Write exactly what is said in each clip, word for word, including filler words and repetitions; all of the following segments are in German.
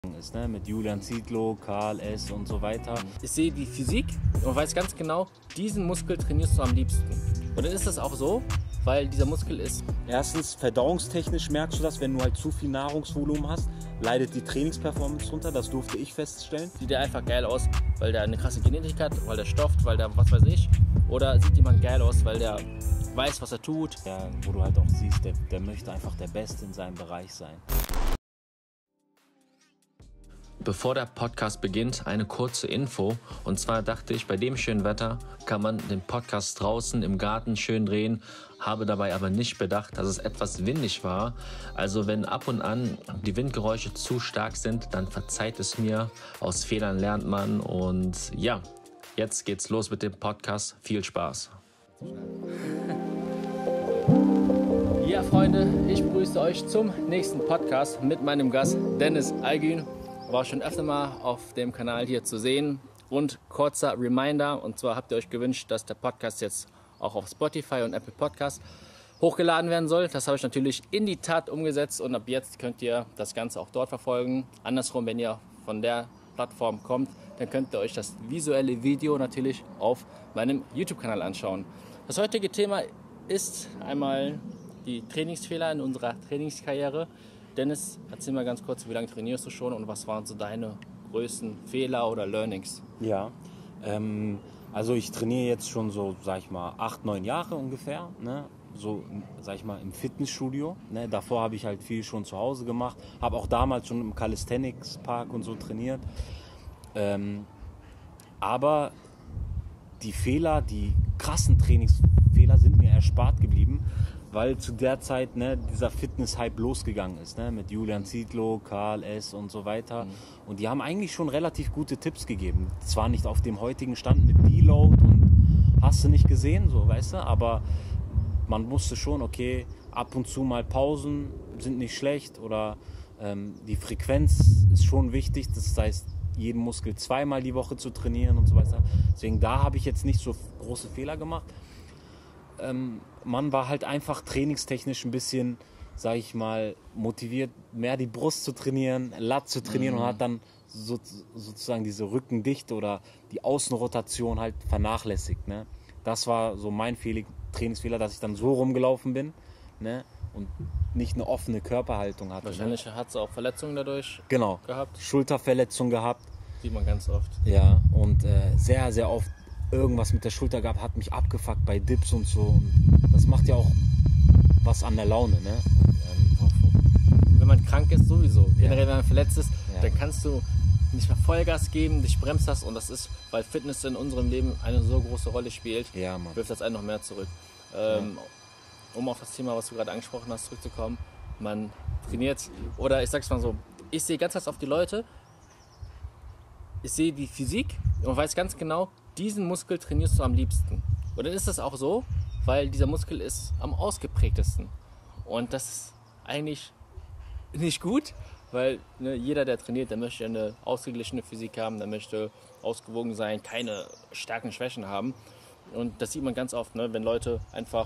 ist, ne? Mit Julian Zietlow, Karl S. und so weiter. Ich sehe die Physik und weiß ganz genau, diesen Muskel trainierst du am liebsten. Und dann ist das auch so, weil dieser Muskel ist. Erstens, verdauungstechnisch merkst du das, wenn du halt zu viel Nahrungsvolumen hast, leidet die Trainingsperformance drunter, das durfte ich feststellen. Sieht der einfach geil aus, weil der eine krasse Genetik hat, weil der stofft, weil der was weiß ich. Oder sieht jemand geil aus, weil der weiß, was er tut. Ja, wo du halt auch siehst, der, der möchte einfach der Beste in seinem Bereich sein. Bevor der Podcast beginnt, eine kurze Info. Und zwar dachte ich, bei dem schönen Wetter kann man den Podcast draußen im Garten schön drehen, habe dabei aber nicht bedacht, dass es etwas windig war. Also wenn ab und an die Windgeräusche zu stark sind, dann verzeiht es mir. Aus Fehlern lernt man. Und ja, jetzt geht's los mit dem Podcast. Viel Spaß. Ja, Freunde, ich begrüße euch zum nächsten Podcast mit meinem Gast Dennis Aygün. War schon öfter mal auf dem Kanal hier zu sehen. Und kurzer Reminder, und zwar habt ihr euch gewünscht, dass der Podcast jetzt auch auf Spotify und Apple Podcast hochgeladen werden soll. Das habe ich natürlich in die Tat umgesetzt und ab jetzt könnt ihr das Ganze auch dort verfolgen. Andersrum, wenn ihr von der Plattform kommt, dann könnt ihr euch das visuelle Video natürlich auf meinem YouTube-Kanal anschauen. Das heutige Thema ist einmal die Trainingsfehler in unserer Trainingskarriere. Dennis, erzähl mal ganz kurz, wie lange trainierst du schon und was waren so deine größten Fehler oder Learnings? Ja, ähm, also ich trainiere jetzt schon so, sag ich mal, acht, neun Jahre ungefähr, ne? So, sag ich mal, im Fitnessstudio. Ne? Davor habe ich halt viel schon zu Hause gemacht, habe auch damals schon im Calisthenics Park und so trainiert. Ähm, aber die Fehler, die krassen Trainingsfehler sind mir erspart geblieben, weil zu der Zeit, ne, dieser Fitness-Hype losgegangen ist, ne, mit Julian Zietlow, Karl S. und so weiter. Mhm. Und die haben eigentlich schon relativ gute Tipps gegeben. Zwar nicht auf dem heutigen Stand mit Deload und hast du nicht gesehen, so, weißt du, aber man wusste schon, okay, ab und zu mal Pausen sind nicht schlecht oder ähm, die Frequenz ist schon wichtig, das heißt, jeden Muskel zweimal die Woche zu trainieren und so weiter. Deswegen, da habe ich jetzt nicht so große Fehler gemacht. Ähm, man war halt einfach trainingstechnisch ein bisschen, sag ich mal, motiviert, mehr die Brust zu trainieren, Lat zu trainieren mhm. und hat dann so, sozusagen diese Rückendichte oder die Außenrotation halt vernachlässigt. Ne? Das war so mein Fehler, Trainingsfehler, dass ich dann so rumgelaufen bin, ne? Und nicht eine offene Körperhaltung hatte. Wahrscheinlich ne? Hat sie auch Verletzungen dadurch genau. gehabt. Schulterverletzung gehabt. Sieht man ganz oft. Ja, und äh, sehr, sehr oft irgendwas mit der Schulter gehabt, hat mich abgefuckt bei Dips und so. Und das macht ja auch was an der Laune, ne? Und, ähm, wenn man krank ist, sowieso. Ja. Generell, wenn man verletzt ist, ja. Dann kannst du nicht mehr Vollgas geben, dich bremst das und das ist, weil Fitness in unserem Leben eine so große Rolle spielt, ja, Mann. wirft das einen noch mehr zurück. Ähm, ja. Um auf das Thema, was du gerade angesprochen hast, zurückzukommen, man trainiert, oder ich sag's mal so, ich sehe ganz, ganz oft die Leute, ich sehe die Physik und weiß ganz genau, diesen Muskel trainierst du am liebsten. Und dann ist das auch so, weil dieser Muskel ist am ausgeprägtesten. Und das ist eigentlich nicht gut, weil ne, jeder, der trainiert, der möchte eine ausgeglichene Physik haben, der möchte ausgewogen sein, keine starken Schwächen haben. Und das sieht man ganz oft, ne, wenn Leute einfach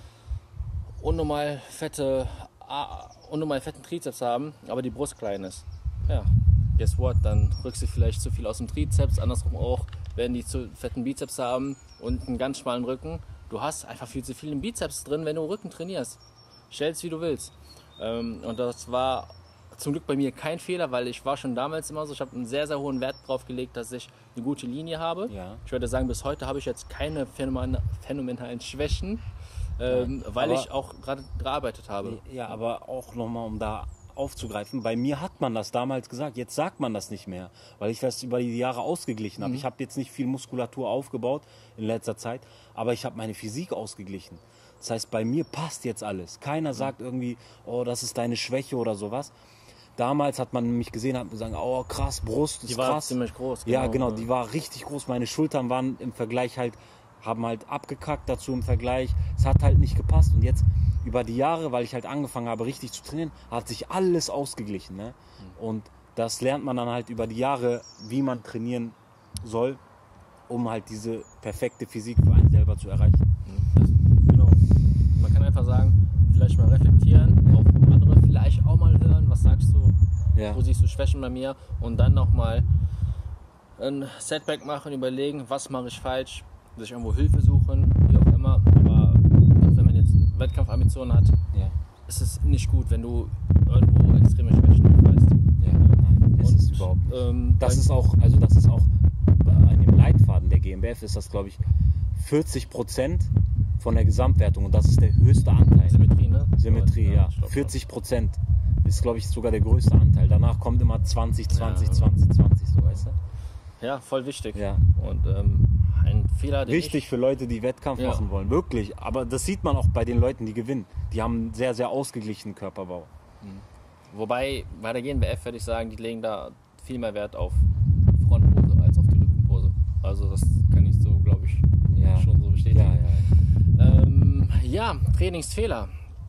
unnormal fette, uh, unnormal fetten Trizeps haben, aber die Brust klein ist. Ja, guess what? Dann rückst du vielleicht zu viel aus dem Trizeps, andersrum auch, werden die zu fetten Bizeps haben und einen ganz schmalen Rücken. Du hast einfach viel zu viel im Bizeps drin, wenn du Rücken trainierst. Stell's wie du willst. Ähm, und das war zum Glück bei mir kein Fehler, weil ich war schon damals immer so, ich habe einen sehr, sehr hohen Wert drauf gelegt, dass ich eine gute Linie habe. Ja. Ich würde sagen, bis heute habe ich jetzt keine phänomenalen Schwächen, ähm, weil ich auch gerade gearbeitet habe. Ja, aber auch nochmal, um da aufzugreifen, bei mir hat man das damals gesagt, jetzt sagt man das nicht mehr, weil ich das über die Jahre ausgeglichen habe. Mhm. Ich habe jetzt nicht viel Muskulatur aufgebaut in letzter Zeit, aber ich habe meine Physik ausgeglichen. Das heißt, bei mir passt jetzt alles. Keiner sagt irgendwie, oh, das ist deine Schwäche oder sowas. Damals hat man mich gesehen, hat mir gesagt, oh krass, Brust ist die war krass. Ziemlich groß. Genau. Ja, genau, die war richtig groß. Meine Schultern waren im Vergleich halt, haben halt abgekackt dazu im Vergleich. Es hat halt nicht gepasst. Und jetzt über die Jahre, weil ich halt angefangen habe, richtig zu trainieren, hat sich alles ausgeglichen. Ne? Mhm. Und das lernt man dann halt über die Jahre, wie man trainieren soll, um halt diese perfekte Physik für einen selber zu erreichen. Das, genau. Man kann einfach sagen, vielleicht mal reflektieren, auch andere vielleicht auch mal hören. Was sagst du? Ja. Wo siehst du Schwächen bei mir? Und dann nochmal ein Setback machen, überlegen, was mache ich falsch, sich irgendwo Hilfe suchen, wie auch immer. Aber wenn man jetzt Wettkampfambitionen hat, Ja. ist es nicht gut, wenn du irgendwo extreme Schwächen aufweist. Ja, nein, ist Und, es überhaupt nicht. Ähm, Das beim- ist auch, also das ist auch bei dem Leitfaden der G M B F ist das, glaube ich, vierzig Prozent von der Gesamtwertung und das ist der höchste Anteil. Symmetrie, ne? Symmetrie, ja. ich glaub, vierzig Prozent ist, glaube ich, sogar der größte Anteil. Danach kommt immer zwanzig, zwanzig, Ja. zwanzig, zwanzig, so, weißt du? Ja, voll wichtig. Ja. Und ähm, ein Fehler, den Wichtig für Leute, die Wettkampf Ja. machen wollen, wirklich. Aber das sieht man auch bei den Leuten, die gewinnen. Die haben einen sehr, sehr ausgeglichenen Körperbau. ich, wobei bei der G N B F würde ich sagen, die legen da viel mehr Wert auf die Frontpose als auf die Rückenpose. Also das kann ich so, glaube ich, Ja. schon so bestätigen. Ja, ja. Ähm, ja, Trainingsfehler.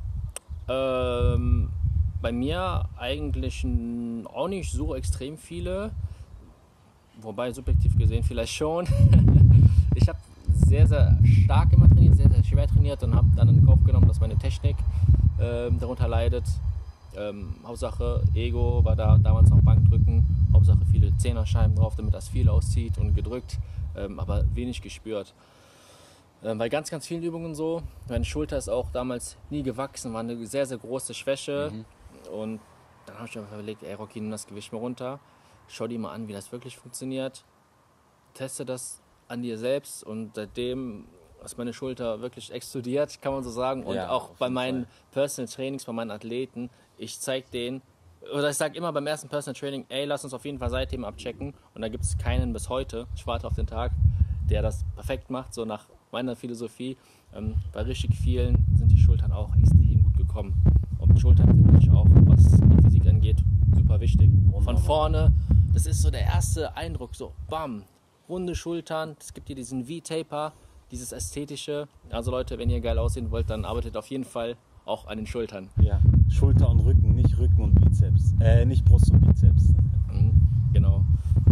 Ähm, bei mir eigentlich n- auch nicht so extrem viele. Wobei subjektiv gesehen vielleicht schon. Ich habe sehr, sehr stark immer trainiert, sehr, sehr schwer trainiert und habe dann in Kauf genommen, dass meine Technik ähm, darunter leidet. Ähm, Hauptsache Ego war da damals noch Bankdrücken, Hauptsache viele Zehnerscheiben drauf, damit das viel auszieht und gedrückt, ähm, aber wenig gespürt. Ähm, bei ganz, ganz vielen Übungen so. Meine Schulter ist auch damals nie gewachsen, war eine sehr, sehr große Schwäche. Und dann habe ich mir einfach überlegt, ey Rocky, nimm das Gewicht mal runter, schau dir mal an, wie das wirklich funktioniert, teste das an dir selbst und seitdem ist meine Schulter wirklich explodiert, kann man so sagen. Und Ja, auch auf bei jeden meinen Fall. Personal Trainings, bei meinen Athleten, ich zeige denen, oder ich sage immer beim ersten Personal Training, ey, lass uns auf jeden Fall Seitthemen abchecken. Und da gibt es keinen bis heute, ich warte auf den Tag, der das perfekt macht, so nach meiner Philosophie. Ähm, bei richtig vielen sind die Schultern auch extrem gut gekommen. Und Schultern finde ich auch, was die Physik angeht, super wichtig. Von vorne, das ist so der erste Eindruck, so bam, runde Schultern, es gibt hier diesen V-Taper, dieses ästhetische. Also Leute, wenn ihr geil aussehen wollt, dann arbeitet auf jeden Fall auch an den Schultern. Ja. Schulter und Rücken, nicht Rücken und Bizeps. Äh, nicht Brust und Bizeps. Mhm, genau.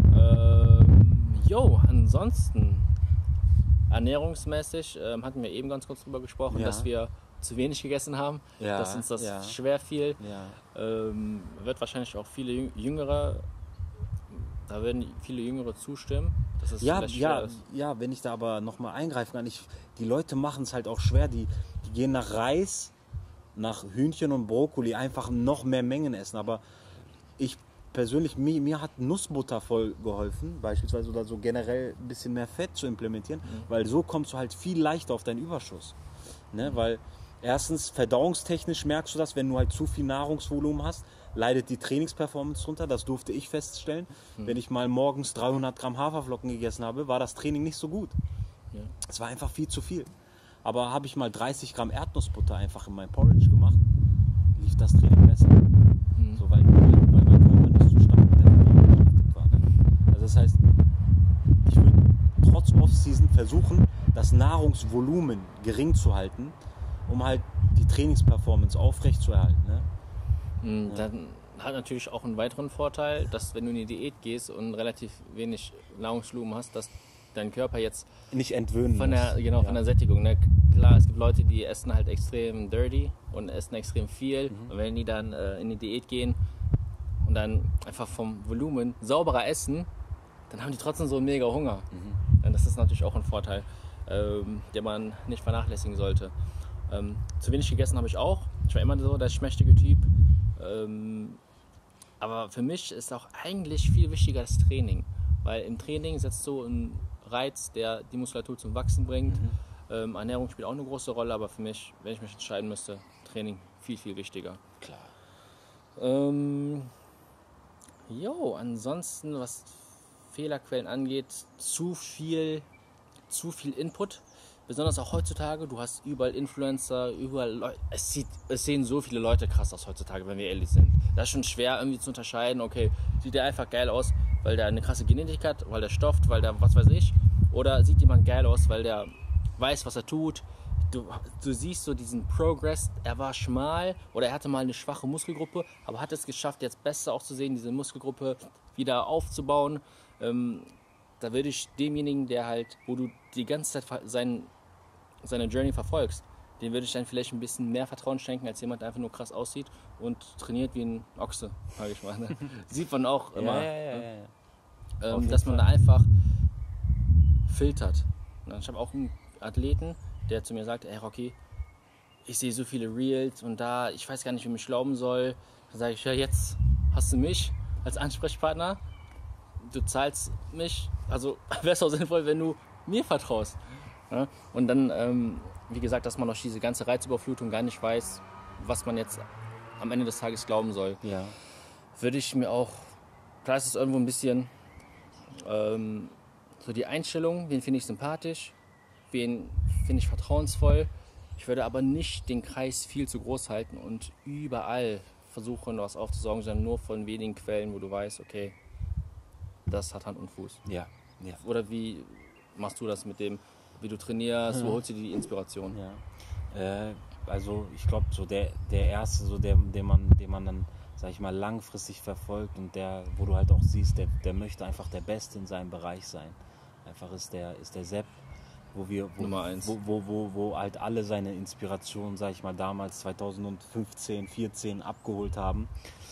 Ähm, jo, ansonsten ernährungsmäßig ähm, hatten wir eben ganz kurz drüber gesprochen, Ja. dass wir zu wenig gegessen haben, Ja, dass uns das ja. schwer fiel. Ja. Ähm, wird wahrscheinlich auch viele Jüng- Jüngere, da werden viele Jüngere zustimmen, dass es Ja, vielleicht schwer ja, ist. ja, wenn ich da aber nochmal eingreifen kann, ich, die Leute machen es halt auch schwer, die, die gehen nach Reis, nach Hühnchen und Brokkoli, einfach noch mehr Mengen essen, aber ich persönlich, mir, mir hat Nussbutter voll geholfen, beispielsweise, oder so generell ein bisschen mehr Fett zu implementieren, weil so kommst du halt viel leichter auf deinen Überschuss, ne, weil erstens, verdauungstechnisch merkst du das, wenn du halt zu viel Nahrungsvolumen hast, leidet die Trainingsperformance drunter. Das durfte ich feststellen. Hm. Wenn ich mal morgens dreihundert Gramm Haferflocken gegessen habe, war das Training nicht so gut. Ja. Es war einfach viel zu viel. Aber habe ich mal dreißig Gramm Erdnussbutter einfach in mein Porridge gemacht, lief das Training besser. Hm. So, weil, weil mein Körper nicht so stark mit der Verdauung beschäftigt war. Ne? Also das heißt, ich würde trotz Off-Season versuchen, das Nahrungsvolumen gering zu halten, um halt die Trainingsperformance aufrechtzuerhalten. Ne? Mm, Dann hat natürlich auch einen weiteren Vorteil, dass wenn du in die Diät gehst und relativ wenig Nahrungsvolumen hast, dass dein Körper jetzt Nicht entwöhnen von der, muss. genau, Ja. von der Sättigung, ne? Klar, es gibt Leute, die essen halt extrem dirty und essen extrem viel. Mhm. Und wenn die dann äh, in die Diät gehen und dann einfach vom Volumen sauberer essen, dann haben die trotzdem so mega Hunger. Mhm. Und das ist natürlich auch ein Vorteil, ähm, den man nicht vernachlässigen sollte. Ähm, zu wenig gegessen habe ich auch. Ich war immer so der schmächtige Typ. Ähm, aber für mich ist auch eigentlich viel wichtiger das Training. Weil im Training setzt so ein Reiz, der die Muskulatur zum Wachsen bringt. Mhm. Ähm, Ernährung spielt auch eine große Rolle, aber für mich, wenn ich mich entscheiden müsste, Training viel, viel wichtiger. Klar. Ähm, jo, ansonsten, was Fehlerquellen angeht, zu viel, zu viel Input. Besonders auch heutzutage, du hast überall Influencer, überall Leute. Es, sieht, es sehen so viele Leute krass aus heutzutage, wenn wir ehrlich sind. Das ist schon schwer irgendwie zu unterscheiden, okay, sieht der einfach geil aus, weil der eine krasse Genetik hat, weil der stofft, weil der was weiß ich. Oder sieht jemand geil aus, weil der weiß, was er tut. Du, du siehst so diesen Progress, er war schmal oder er hatte mal eine schwache Muskelgruppe, aber hat es geschafft, jetzt besser auch zu sehen, diese Muskelgruppe wieder aufzubauen. Ähm, da würde ich demjenigen, der halt, wo du die ganze Zeit sein, seine Journey verfolgst, dem würde ich dann vielleicht ein bisschen mehr Vertrauen schenken, als jemand, der einfach nur krass aussieht und trainiert wie ein Ochse, sage ich mal. Ne? Sieht man auch immer. Ja, ja, ja, ne? ja. Ähm, dass man da einfach filtert. Und ich habe auch einen Athleten, der zu mir sagt, ey Rocky, ich sehe so viele Reels und da, ich weiß gar nicht, wem ich glauben soll. Dann sage ich, ja, jetzt hast du mich als Ansprechpartner, du zahlst mich, also wäre es auch sinnvoll, wenn du mir vertraust. Ja? Und dann, ähm, wie gesagt, dass man durch diese ganze Reizüberflutung gar nicht weiß, was man jetzt am Ende des Tages glauben soll. Ja. Würde ich mir auch, klar ist es irgendwo ein bisschen ähm, so die Einstellung, wen finde ich sympathisch, wen finde ich vertrauensvoll. Ich würde aber nicht den Kreis viel zu groß halten und überall versuchen, was aufzusaugen, sondern nur von wenigen Quellen, wo du weißt, okay, das hat Hand und Fuß. Ja, ja. Oder wie machst du das mit dem, wie du trainierst, wo holst du dir die Inspiration? Ja. Äh, also ich glaube, so der, der erste, so der, den man, den man dann, sag ich mal, langfristig verfolgt und der, wo du halt auch siehst, der, der möchte einfach der Beste in seinem Bereich sein. Einfach ist der, ist der Sepp, wo wir, wo, Nummer eins. Wo, wo, wo, wo halt alle seine Inspirationen, sag ich mal, damals zweitausendfünfzehn, vierzehn abgeholt haben.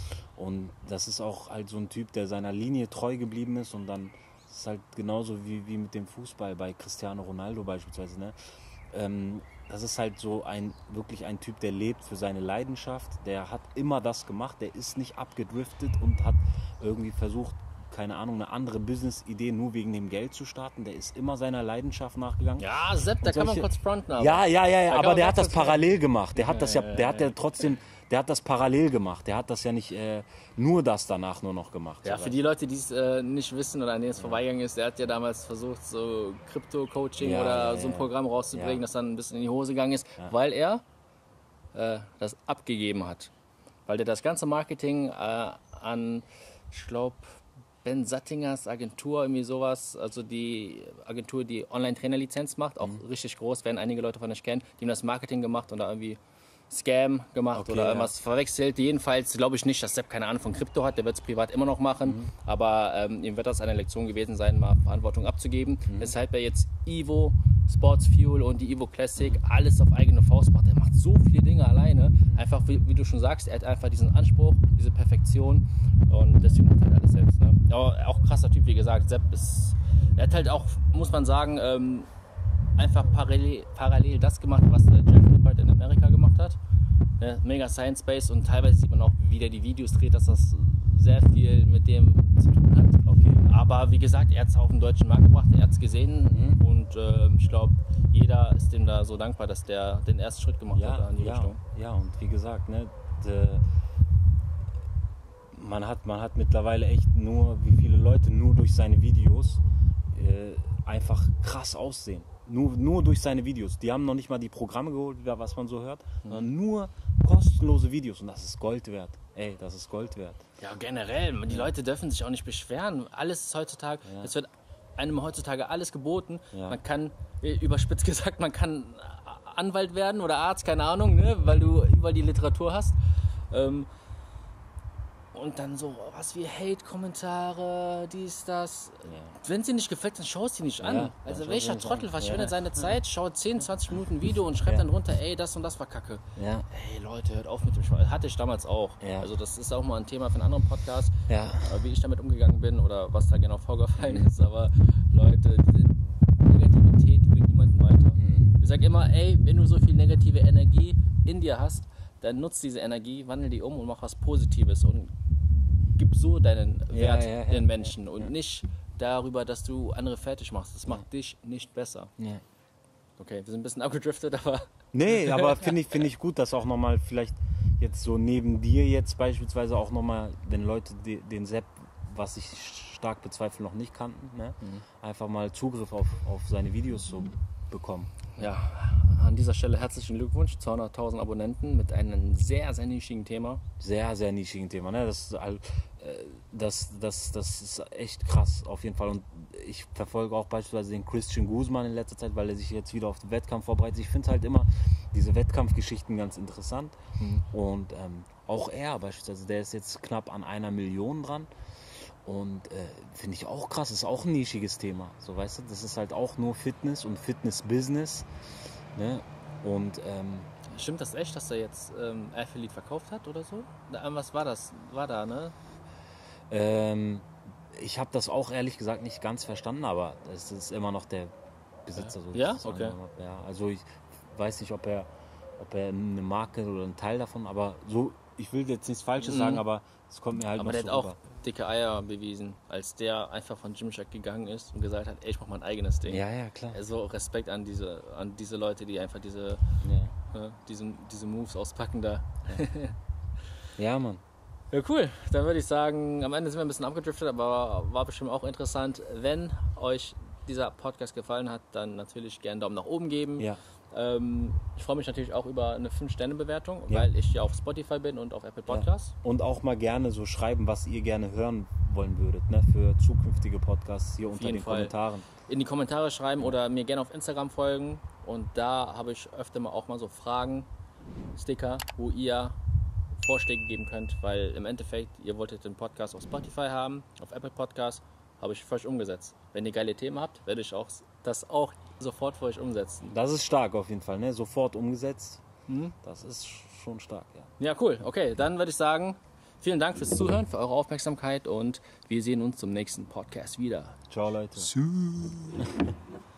Und das ist auch halt so ein Typ, der seiner Linie treu geblieben ist und dann ist es halt genauso wie, wie mit dem Fußball bei Cristiano Ronaldo beispielsweise, ne? Ähm, das ist halt so ein, wirklich ein Typ, der lebt für seine Leidenschaft, der hat immer das gemacht, der ist nicht abgedriftet und hat irgendwie versucht, keine Ahnung, eine andere Business-Idee nur wegen dem Geld zu starten, der ist immer seiner Leidenschaft nachgegangen. Ja, Sepp, da kann man solche- kurz fronten. Aber. Ja, ja, ja, ja, Da kann aber man der ganz hat das kurz fronten. parallel gemacht. Der hat das ja, Ja, ja, der hat ja. ja trotzdem, der hat das parallel gemacht. Der hat das ja nicht äh, nur das danach nur noch gemacht. Ja, so für die Leute, die es äh, nicht wissen oder an denen es vorbeigegangen ist, der hat ja damals versucht, so Krypto-Coaching Ja, oder ja, so ein ja. Programm rauszubringen, Ja. das dann ein bisschen in die Hose gegangen ist, weil er äh, das abgegeben hat. Weil der das ganze Marketing äh, an, ich glaube, Ben Sattingers Agentur, irgendwie sowas, also die Agentur, die Online-Trainer-Lizenz macht, auch richtig groß, werden einige Leute von euch kennen, die haben das Marketing gemacht und da irgendwie Scam gemacht Okay, oder ja. irgendwas verwechselt. Jedenfalls glaube ich nicht, dass Sepp keine Ahnung von Krypto hat, der wird es privat immer noch machen, Mhm. aber ähm, ihm wird das eine Lektion gewesen sein, mal Verantwortung abzugeben, Mhm. weshalb er jetzt Evo, Sports Fuel und die Evo Classic alles auf eigene Faust macht. Er macht so viele Dinge alleine, einfach wie, wie du schon sagst, er hat einfach diesen Anspruch, diese Perfektion und deswegen macht er halt alles selbst. Ne? Aber auch krasser Typ, wie gesagt, Sepp ist, er hat halt auch, muss man sagen, ähm, einfach parallel, parallel das gemacht, was der Jeff Nippert in Amerika gemacht hat. Ne? Mega Science Base und teilweise sieht man auch, wie der die Videos dreht, dass das sehr viel mit dem zu tun hat. Okay. Aber wie gesagt, er hat es auf den deutschen Markt gebracht, er hat es gesehen Mhm. und äh, ich glaube, jeder ist dem da so dankbar, dass der den ersten Schritt gemacht hat Ja, in die ja, Richtung. ja, und wie gesagt, ne, de, man, hat, man hat mittlerweile echt nur, wie viele Leute nur durch seine Videos äh, einfach krass aussehen. Nur, nur durch seine Videos. Die haben noch nicht mal die Programme geholt, wieder was man so hört, sondern nur kostenlose Videos und das ist Gold wert. Ey, das ist Gold wert. Ja, generell, die Leute dürfen sich auch nicht beschweren. Alles ist heutzutage, Ja. es wird einem heutzutage alles geboten. Ja. Man kann, äh, überspitzt gesagt, man kann Anwalt werden oder Arzt, keine Ahnung, ne, weil du überall die Literatur hast. Ähm, und dann so was wie Hate-Kommentare, dies, das. Ja. Wenn sie nicht gefällt, dann schau es dir nicht an. Ja, dann also schau welcher sie nicht Trottel an. verschwendet Ja. seine Zeit, schaut zehn, zwanzig Minuten Video und schreibt Ja. dann drunter, ey, das und das war Kacke. Ja. Hey Leute, hört auf mit dem Scheiß. Hatte ich damals auch. Ja. Also das ist auch mal ein Thema für einen anderen Podcast, Ja. äh, wie ich damit umgegangen bin oder was da genau vorgefallen ist. Aber Leute, diese Negativität bringt niemanden weiter. Ich sag immer, ey, wenn du so viel negative Energie in dir hast, dann nutzt diese Energie, wandel die um und mach was Positives und gib so deinen Ja, Wert ja, ja, den ja, Menschen und nicht darüber, dass du andere fertig machst. Das macht dich nicht besser. Ja. Okay, wir sind ein bisschen abgedriftet, aber Nee, aber finde ich, find ich gut, dass auch nochmal vielleicht jetzt so neben dir jetzt beispielsweise auch nochmal, wenn Leute de, den Sepp, was ich stark bezweifle, noch nicht kannten, ne? einfach mal Zugriff auf, auf seine Videos so bekommen. ja, an dieser Stelle herzlichen Glückwunsch, zweihunderttausend Abonnenten mit einem sehr, sehr nischigen Thema. Sehr, sehr nischigen Thema. Ne? Das, ist, halt, äh, das, das, das ist echt krass auf jeden Fall. Und ich verfolge auch beispielsweise den Christian Guzman in letzter Zeit, weil er sich jetzt wieder auf den Wettkampf vorbereitet. Ich finde halt immer diese Wettkampfgeschichten ganz interessant. Mhm. Und ähm, auch er beispielsweise, der ist jetzt knapp an einer Million dran. Und äh, finde ich auch krass, ist auch ein nischiges Thema. So, weißt du, das ist halt auch nur Fitness und Fitness-Business. Ne? Und ähm, Stimmt das echt, dass er jetzt ähm, Affiliate verkauft hat oder so? Da, was war das? War da, ne? ähm, ich habe das auch ehrlich gesagt nicht ganz verstanden, aber es ist immer noch der Besitzer. So Ja? sozusagen. Okay. Ja, also ich weiß nicht, ob er, ob er eine Marke oder einen Teil davon, aber so, ich will jetzt nichts Falsches Mhm. sagen, aber es kommt mir halt Aber noch der so hat auch rüber. dicke Eier bewiesen, als der einfach von Gymshark gegangen ist und gesagt hat, ey, ich mach mein eigenes Ding. Ja, ja, klar. Also Respekt an diese, an diese Leute, die einfach diese, Ja, äh, diese, diese Moves auspacken da. ja Mann. Ja, cool. Dann würde ich sagen, am Ende sind wir ein bisschen abgedriftet, aber war bestimmt auch interessant. Wenn euch dieser Podcast gefallen hat, dann natürlich gerne einen Daumen nach oben geben. Ja. Ähm, ich freue mich natürlich auch über eine fünf Sterne Bewertung, Ja. weil ich ja auf Spotify bin und auf Apple Podcasts. Und auch mal gerne so schreiben, was ihr gerne hören wollen würdet, ne, für zukünftige Podcasts hier unter jeden den Fall. Kommentaren. In die Kommentare schreiben oder mir gerne auf Instagram folgen. Und da habe ich öfter mal auch mal so Fragen, Sticker, wo ihr Vorschläge geben könnt, weil im Endeffekt, ihr wolltet den Podcast auf Spotify haben, auf Apple Podcasts, habe ich für euch umgesetzt. Wenn ihr geile Themen habt, werde ich auch das auch sofort für euch umsetzen. Das ist stark auf jeden Fall, ne? Sofort umgesetzt. Mhm. Das ist schon stark, ja. Ja, cool. Okay, dann würde ich sagen, vielen Dank fürs Zuhören, für eure Aufmerksamkeit und wir sehen uns zum nächsten Podcast wieder. Ciao, Leute.